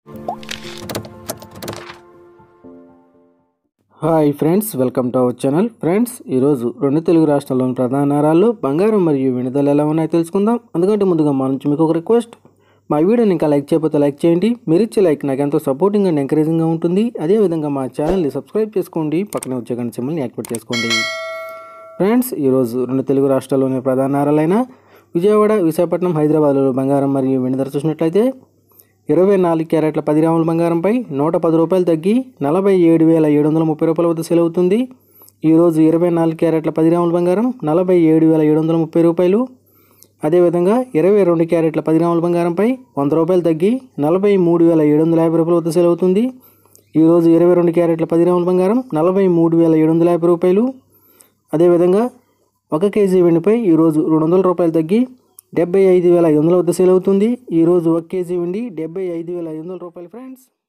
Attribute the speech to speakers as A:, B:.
A: Hi friends, welcome to our channel. Friends, ఈరోజు రెండు తెలుగు రాష్ట్రాల్లోని ప్రధాన నగరాల్లో బంగారం మరియు వెండి ధరలు ఎలా ఉన్నాయో తెలుసుకుందాం. అందుకంటే ముందుగా మా నుంచి మీకు ఒక రిక్వెస్ట్, మా వీడియోని ఇంకా లైక్ చేయకపోతే లైక్ చేయండి. మీరు ఇచ్చే లైక్ నాకు ఎంతో సపోర్టింగ్ అండ్ ఎంకరేజింగ్గా ఉంటుంది. అదేవిధంగా మా ఛానల్ని సబ్స్క్రైబ్ చేసుకోండి, పక్కనే వచ్చే గంట సింబల్ని యాక్టివేట్ చేసుకోండి. ఫ్రెండ్స్, ఈరోజు రెండు తెలుగు రాష్ట్రాల్లోని ప్రధాన నగరాలైన విజయవాడ, విశాఖపట్నం, హైదరాబాద్లో బంగారం మరియు వెండి ధర చూసినట్లయితే 24 క్యారెట్ల 10 గ్రాముల బంగారంపై 110 రూపాయలు తగ్గి 47,730 రూపాయల వద్ద సేల్ అవుతుంది. ఈరోజు 24 క్యారెట్ల 10 గ్రాముల బంగారం 47,730 రూపాయలు. అదేవిధంగా 22 క్యారెట్ల 10 గ్రాముల బంగారంపై 100 రూపాయలు తగ్గి 43,750 రూపాయల వద్ద సేల్ అవుతుంది. ఈరోజు 22 క్యారెట్ల 10 గ్రాముల బంగారం 43,750 రూపాయలు. అదేవిధంగా 1 కేజీ వెండిపై ఈరోజు 200 రూపాయలు తగ్గి 75,500 వద్ద సేల్ అవుతుంది. ఈరోజు 1 కేజీ వెండి 75,500 రూపాయలు. ఫ్రెండ్స్.